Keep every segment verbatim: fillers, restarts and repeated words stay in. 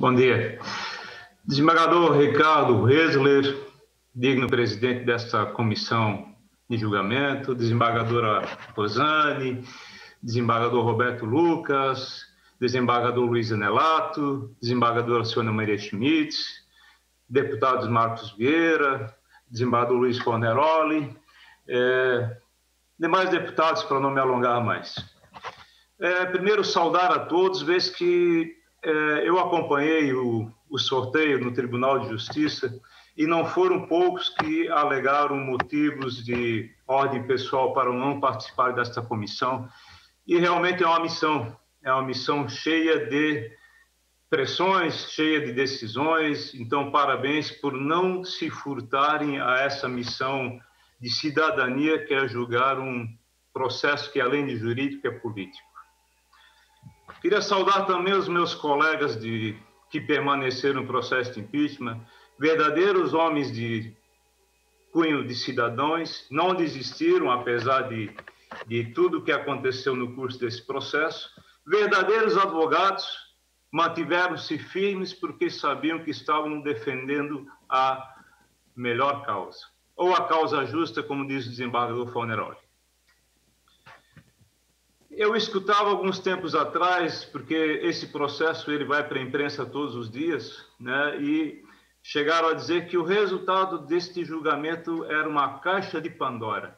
Bom dia. Desembargador Ricardo Resler, digno presidente desta comissão de julgamento, desembargadora Rosane, desembargador Roberto Lucas, desembargador Luiz Anelato, desembargadora Sônia Maria Schmidt, deputados Marcos Vieira, desembargador Luiz Forneroli, é, demais deputados, para não me alongar mais. É, primeiro, saudar a todos, vez que é, eu acompanhei o, o sorteio no Tribunal de Justiça e não foram poucos que alegaram motivos de ordem pessoal para não participar desta comissão. E realmente é uma missão, é uma missão cheia de pressões, cheia de decisões. Então, parabéns por não se furtarem a essa missão de cidadania, que é julgar um processo que, além de jurídico, é político. Queria saudar também os meus colegas de, que permaneceram no processo de impeachment, verdadeiros homens de cunho de cidadãos, não desistiram, apesar de, de tudo que aconteceu no curso desse processo, verdadeiros advogados, mantiveram-se firmes porque sabiam que estavam defendendo a melhor causa, ou a causa justa, como diz o desembargador Forneroli. Eu escutava alguns tempos atrás, porque esse processo ele vai para a imprensa todos os dias, né? E chegaram a dizer que o resultado deste julgamento era uma caixa de Pandora.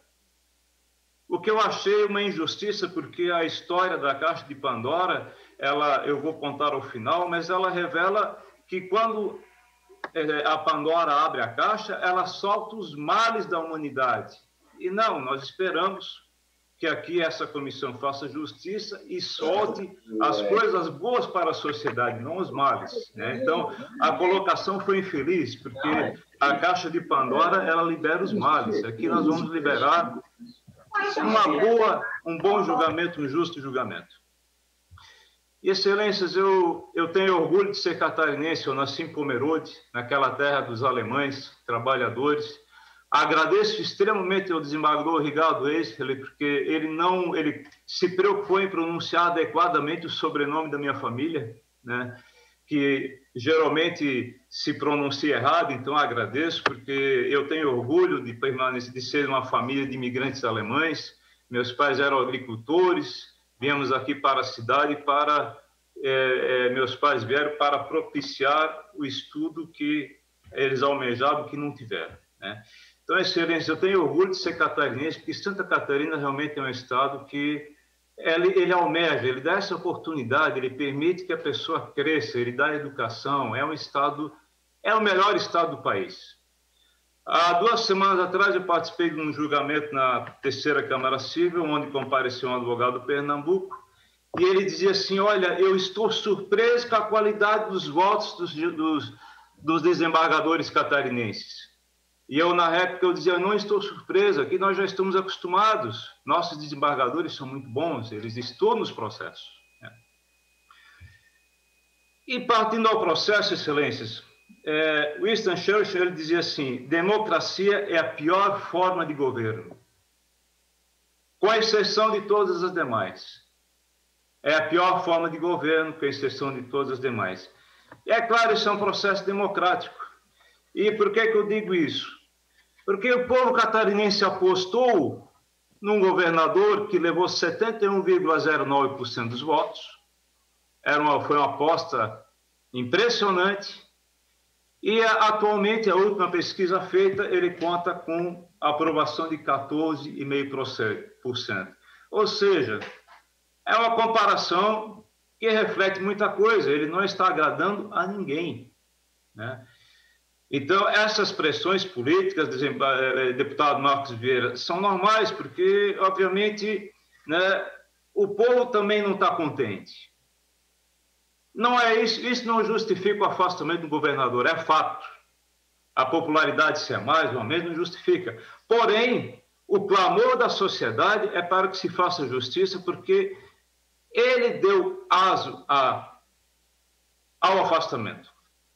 O que eu achei uma injustiça, porque a história da caixa de Pandora, ela, eu vou contar ao final, mas ela revela que quando a Pandora abre a caixa, ela solta os males da humanidade. E não, nós esperamos que aqui essa comissão faça justiça e solte as coisas boas para a sociedade, não os males, né? Então, a colocação foi infeliz, porque a caixa de Pandora, ela libera os males. Aqui nós vamos liberar uma boa, um bom julgamento, um justo julgamento. Excelências, eu, eu tenho orgulho de ser catarinense. Eu nasci em Pomerode, naquela terra dos alemães, trabalhadores. Agradeço extremamente ao desembargador Ricardo Resler, porque ele não, ele se preocupou em pronunciar adequadamente o sobrenome da minha família, né? Que geralmente se pronuncia errado, então agradeço, porque eu tenho orgulho de permanecer, de ser uma família de imigrantes alemães. Meus pais eram agricultores, viemos aqui para a cidade para, é, é, meus pais vieram para propiciar o estudo que eles almejavam, que não tiveram, né? Então, Excelência, eu tenho orgulho de ser catarinense, porque Santa Catarina realmente é um estado que ele, ele almeja, ele dá essa oportunidade, ele permite que a pessoa cresça, ele dá educação, é um estado, é o melhor estado do país. Há duas semanas atrás eu participei de um julgamento na terceira Câmara Civil, onde compareceu um advogado do Pernambuco, e ele dizia assim: olha, eu estou surpreso com a qualidade dos votos dos, dos, dos desembargadores catarinenses. E eu, na época, eu dizia, não estou surpreso, aqui nós já estamos acostumados, nossos desembargadores são muito bons, eles estão nos processos, né? E partindo ao processo, Excelências, é, Winston Churchill ele dizia assim: democracia é a pior forma de governo, com exceção de todas as demais. É a pior forma de governo, com exceção de todas as demais. E é claro, isso é um processo democrático. E por que que eu digo isso? Porque o povo catarinense apostou num governador que levou setenta e um vírgula zero nove por cento dos votos. Era uma, foi uma aposta impressionante. E atualmente, a última pesquisa feita, ele conta com a aprovação de quatorze vírgula cinco por cento. Ou seja, é uma comparação que reflete muita coisa. Ele não está agradando a ninguém, né? Então, essas pressões políticas, deputado Marcos Vieira, são normais, porque, obviamente, né, o povo também não está contente. Não é isso, isso não justifica o afastamento do governador, é fato. A popularidade ser mais ou menos não justifica. Porém, o clamor da sociedade é para que se faça justiça, porque ele deu aso a, ao afastamento.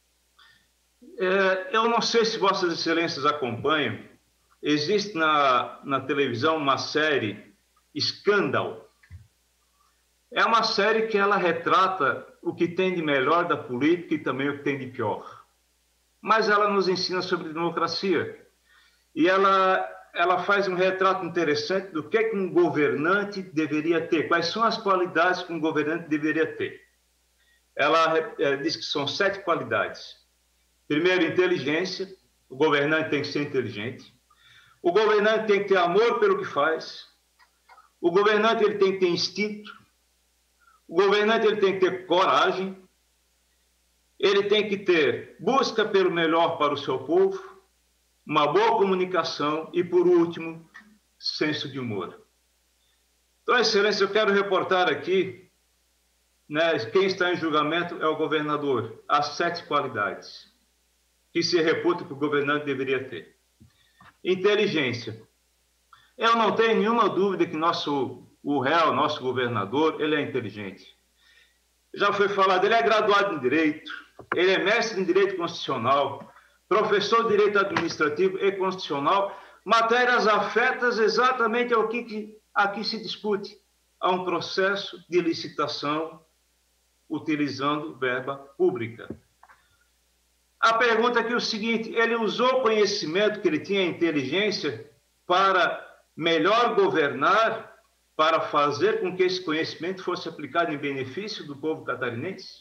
É, eu não sei se Vossas Excelências acompanham, existe na, na televisão uma série, Scandal. É uma série que ela retrata o que tem de melhor da política e também o que tem de pior. Mas ela nos ensina sobre democracia. E ela, ela faz um retrato interessante do que, é que um governante deveria ter, quais são as qualidades que um governante deveria ter. Ela é, diz que são sete qualidades. Primeiro, inteligência. O governante tem que ser inteligente. O governante tem que ter amor pelo que faz. O governante ele tem que ter instinto. O governante ele tem que ter coragem. Ele tem que ter busca pelo melhor para o seu povo, uma boa comunicação e, por último, senso de humor. Então, Excelência, eu quero reportar aqui, né, quem está em julgamento é o governador, as sete qualidades que se reputa que o governante deveria ter. Inteligência. Eu não tenho nenhuma dúvida que nosso, o réu, nosso governador, ele é inteligente. Já foi falado, ele é graduado em Direito, ele é mestre em Direito Constitucional, professor de Direito Administrativo e Constitucional, matérias afetas exatamente ao que, que aqui se discute, a um processo de licitação utilizando verba pública. A pergunta aqui é o seguinte, ele usou o conhecimento que ele tinha, a inteligência, para melhor governar, para fazer com que esse conhecimento fosse aplicado em benefício do povo catarinense?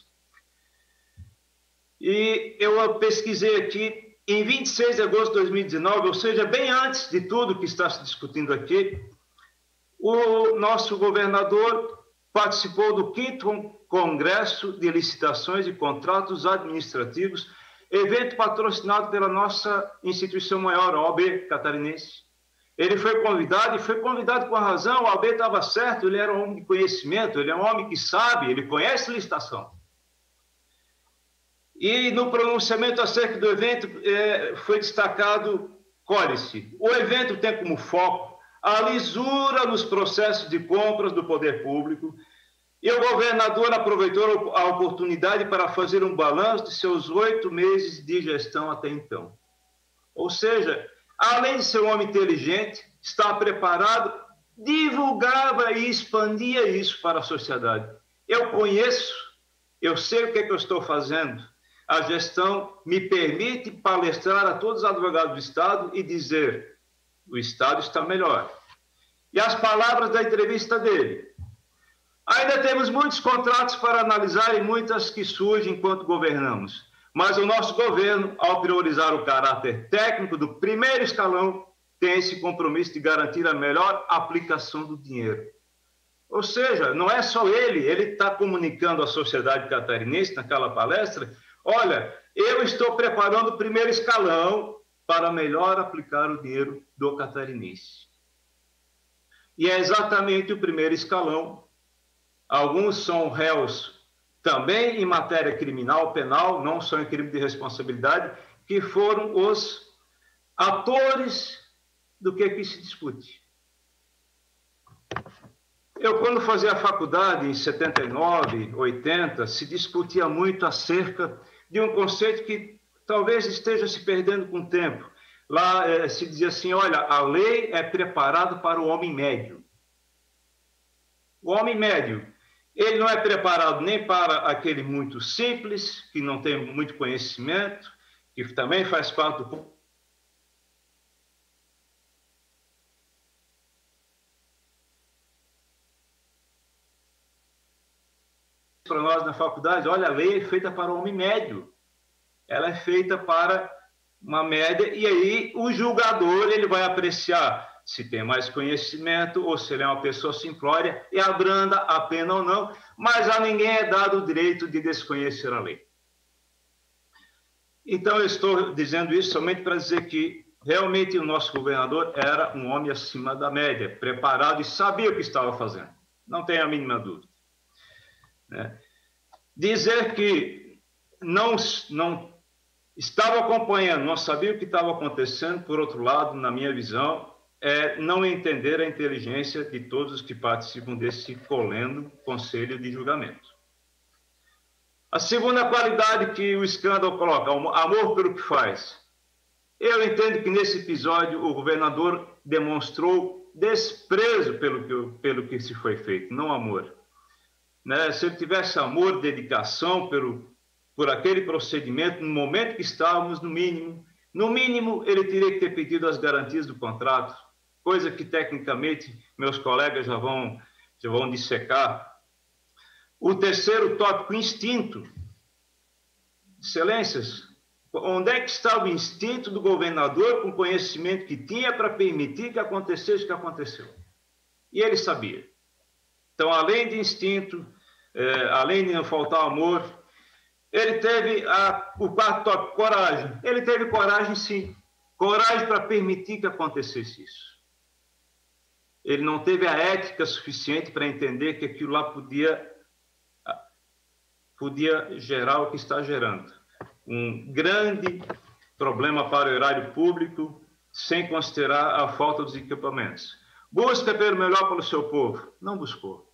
E eu pesquisei aqui, em vinte e seis de agosto de dois mil e dezenove, ou seja, bem antes de tudo que está se discutindo aqui, o nosso governador participou do quinto Congresso de Licitações e Contratos Administrativos, evento patrocinado pela nossa instituição maior, a O A B catarinense. Ele foi convidado, e foi convidado com a razão, a O A B estava certo, ele era um homem de conhecimento, ele é um homem que sabe, ele conhece licitação. E no pronunciamento acerca do evento é, foi destacado, colhe-se, o evento tem como foco a lisura nos processos de compras do poder público, e o governador aproveitou a oportunidade para fazer um balanço de seus oito meses de gestão até então. Ou seja, além de ser um homem inteligente, está preparado, divulgava e expandia isso para a sociedade. Eu conheço, eu sei o que é que eu estou fazendo. A gestão me permite palestrar a todos os advogados do Estado e dizer, o Estado está melhor. E as palavras da entrevista dele. Ainda temos muitos contratos para analisar e muitas que surgem enquanto governamos. Mas o nosso governo, ao priorizar o caráter técnico do primeiro escalão, tem esse compromisso de garantir a melhor aplicação do dinheiro. Ou seja, não é só ele, ele está comunicando à sociedade catarinense naquela palestra, olha, eu estou preparando o primeiro escalão para melhor aplicar o dinheiro do catarinense. E é exatamente o primeiro escalão. Alguns são réus também em matéria criminal, penal, não só em crime de responsabilidade, que foram os atores do que aqui se discute. Eu, quando fazia a faculdade, em setenta e nove, oitenta, se discutia muito acerca de um conceito que talvez esteja se perdendo com o tempo. Lá eh, se dizia assim, olha, a lei é preparada para o homem médio. O homem médio, ele não é preparado nem para aquele muito simples, que não tem muito conhecimento, que também faz parte do... Para nós na faculdade, olha, a lei é feita para o homem médio. Ela é feita para uma média, e aí o julgador ele vai apreciar se tem mais conhecimento ou se ele é uma pessoa simplória e abranda a pena ou não, mas a ninguém é dado o direito de desconhecer a lei. Então, eu estou dizendo isso somente para dizer que realmente o nosso governador era um homem acima da média, preparado e sabia o que estava fazendo. Não tenho a mínima dúvida. Né? Dizer que não, não estava acompanhando, não sabia o que estava acontecendo, por outro lado, na minha visão, é não entender a inteligência de todos os que participam desse colendo conselho de julgamento. A segunda qualidade que o escândalo coloca, amor pelo que faz. Eu entendo que nesse episódio o governador demonstrou desprezo pelo que, pelo que se foi feito, não amor. né? Se ele tivesse amor, dedicação pelo, por aquele procedimento, no momento que estávamos, no mínimo, no mínimo, ele teria que ter pedido as garantias do contrato, coisa que, tecnicamente, meus colegas já vão, já vão dissecar. O terceiro tópico, instinto. Excelências, onde é que está o instinto do governador com o conhecimento que tinha para permitir que acontecesse o que aconteceu? E ele sabia. Então, além de instinto, é, além de não faltar amor, ele teve a, o quarto tópico, coragem. Ele teve coragem, sim. Coragem para permitir que acontecesse isso. Ele não teve a ética suficiente para entender que aquilo lá podia, podia gerar o que está gerando. Um grande problema para o erário público, sem considerar a falta dos equipamentos. Busca pelo melhor para o seu povo. Não buscou.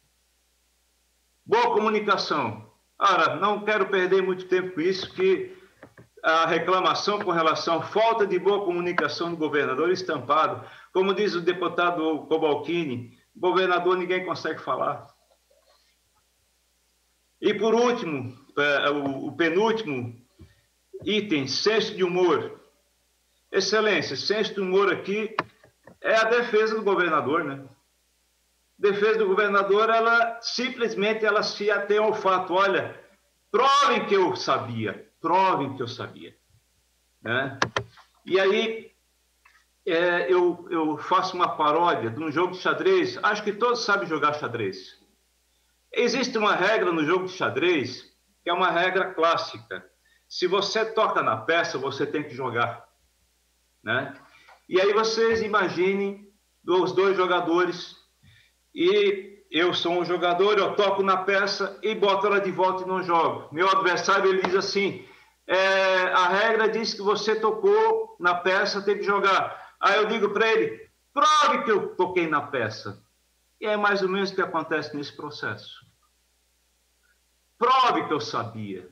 Boa comunicação. Ora, não quero perder muito tempo com isso, que a reclamação com relação à falta de boa comunicação do governador estampado. Como diz o deputado Cobalcini, governador ninguém consegue falar. E por último, o penúltimo item, senso de humor. Excelência, senso de humor aqui é a defesa do governador, né? Defesa do governador, ela simplesmente ela se atém ao fato. Olha, provem que eu sabia, provem que eu sabia, né? E aí é, eu, eu faço uma paródia de um jogo de xadrez. Acho que todos sabem jogar xadrez. Existe uma regra no jogo de xadrez que é uma regra clássica. Se você toca na peça, você tem que jogar, né? E aí vocês imaginem os dois jogadores, e eu sou um jogador, eu toco na peça e boto ela de volta e não jogo. Meu adversário, ele diz assim, é, a regra diz que você tocou na peça, tem que jogar. Aí eu digo para ele, prove que eu toquei na peça. E é mais ou menos o que acontece nesse processo. Prove que eu sabia.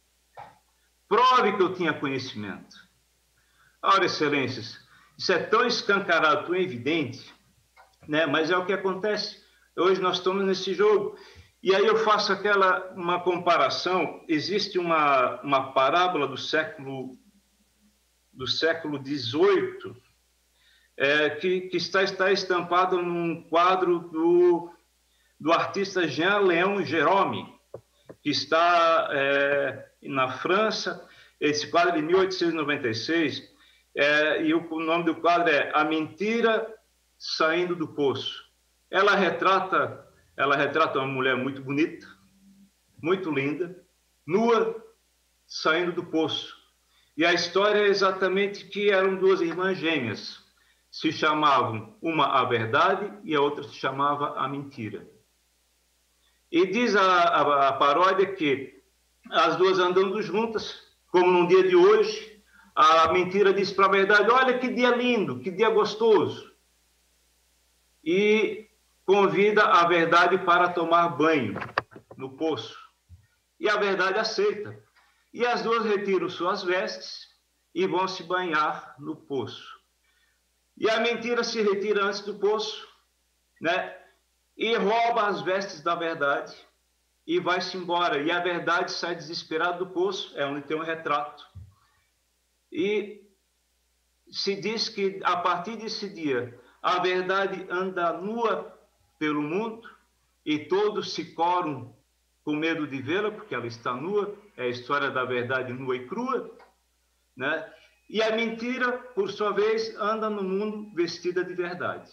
Prove que eu tinha conhecimento. Ora, excelências, isso é tão escancarado, tão evidente, né? Mas é o que acontece. Hoje nós estamos nesse jogo. E aí eu faço aquela, uma comparação. Existe uma, uma parábola do século, do século dezoito, é, que, que está, está estampada num quadro do, do artista Jean-Léon Gérôme, que está é, na França. Esse quadro é de mil oitocentos e noventa e seis, é, e o, o nome do quadro é A Mentira Saindo do Poço. Ela retrata, ela retrata uma mulher muito bonita, muito linda, nua, saindo do poço. E a história é exatamente que eram duas irmãs gêmeas. Se chamavam uma a verdade e a outra se chamava a mentira. E diz a, a, a paródia que as duas andando juntas, como num dia de hoje, a mentira diz para a verdade, olha que dia lindo, que dia gostoso. E convida a verdade para tomar banho no poço. E a verdade aceita. E as duas retiram suas vestes e vão se banhar no poço. E a mentira se retira antes do poço, né? E rouba as vestes da verdade e vai-se embora. E a verdade sai desesperada do poço, é onde tem um retrato. E se diz que, a partir desse dia, a verdade anda nua pelo mundo e todos se coram com medo de vê-la, porque ela está nua, é a história da verdade nua e crua, né? E a mentira, por sua vez, anda no mundo vestida de verdade.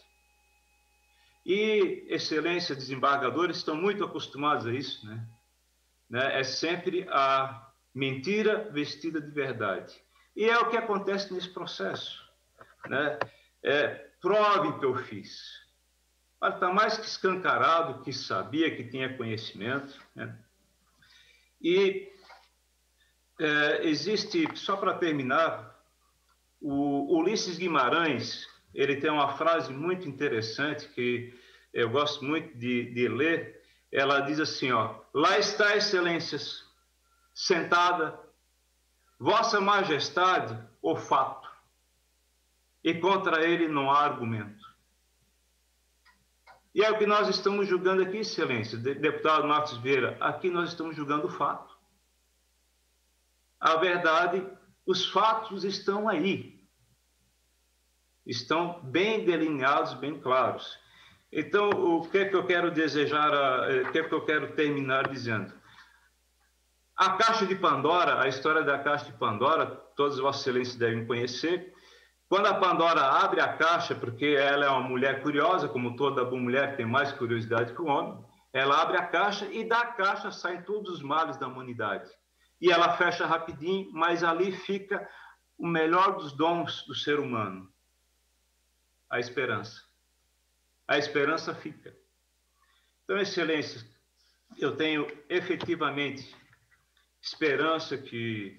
E, excelência, desembargadores estão muito acostumados a isso, né? né? É sempre a mentira vestida de verdade. E é o que acontece nesse processo, né? É, prove que eu fiz. Está mais que escancarado, que sabia, que tinha conhecimento, né? E é, existe, só para terminar, o Ulisses Guimarães, ele tem uma frase muito interessante que eu gosto muito de, de ler. Ela diz assim, ó, lá está, excelências, sentada, vossa majestade, o fato, e contra ele não há argumento. E é o que nós estamos julgando aqui, Excelência, deputado Marcos Vieira, aqui nós estamos julgando o fato. A verdade, os fatos estão aí. Estão bem delineados, bem claros. Então, o que é que eu quero desejar, o que é que eu quero terminar dizendo? A Caixa de Pandora, a história da Caixa de Pandora, todas Vossas Excelências devem conhecer. Quando a Pandora abre a caixa, porque ela é uma mulher curiosa, como toda boa mulher tem mais curiosidade que o homem, ela abre a caixa e da caixa saem todos os males da humanidade. E ela fecha rapidinho, mas ali fica o melhor dos dons do ser humano, a esperança. A esperança fica. Então, Excelência, eu tenho efetivamente esperança que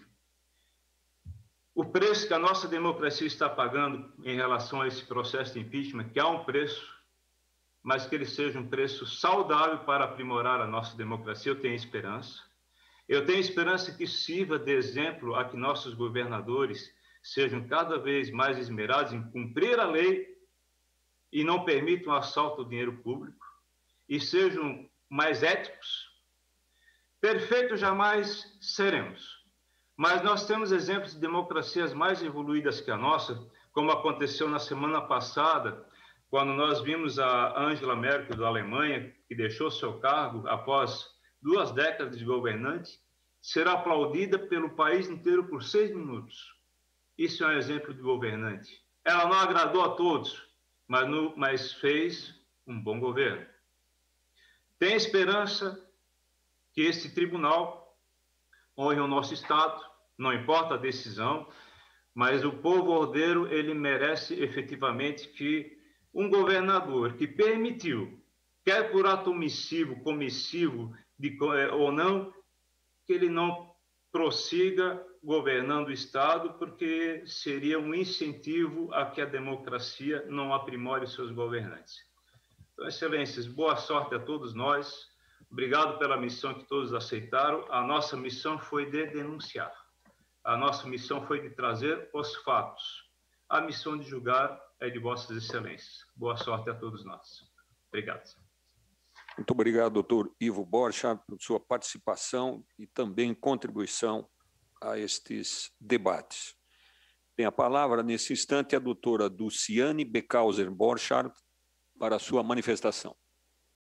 o preço que a nossa democracia está pagando em relação a esse processo de impeachment, que há um preço, mas que ele seja um preço saudável para aprimorar a nossa democracia, eu tenho esperança. Eu tenho esperança que sirva de exemplo a que nossos governadores sejam cada vez mais esmerados em cumprir a lei e não permitam assalto ao dinheiro público, e sejam mais éticos. Perfeitos jamais seremos, mas nós temos exemplos de democracias mais evoluídas que a nossa, como aconteceu na semana passada, quando nós vimos a Angela Merkel da Alemanha, que deixou seu cargo após duas décadas de governante, ser aplaudida pelo país inteiro por seis minutos. Isso é um exemplo de governante. Ela não agradou a todos, mas, no, mas fez um bom governo. Tem esperança que esse tribunal honre o nosso Estado, não importa a decisão, mas o povo ordeiro, ele merece efetivamente que um governador que permitiu, quer por ato omissivo, comissivo de, ou não, que ele não prossiga governando o Estado, porque seria um incentivo a que a democracia não aprimore seus governantes. Então, Excelências, boa sorte a todos nós. Obrigado pela missão que todos aceitaram. A nossa missão foi de denunciar. A nossa missão foi de trazer os fatos. A missão de julgar é de Vossas Excelências. Boa sorte a todos nós. Obrigado. Muito obrigado, doutor Ivo Borchardt, por sua participação e também contribuição a estes debates. Tem a palavra, nesse instante, a doutora Dulciane Beckhauser Borchardt para a sua manifestação.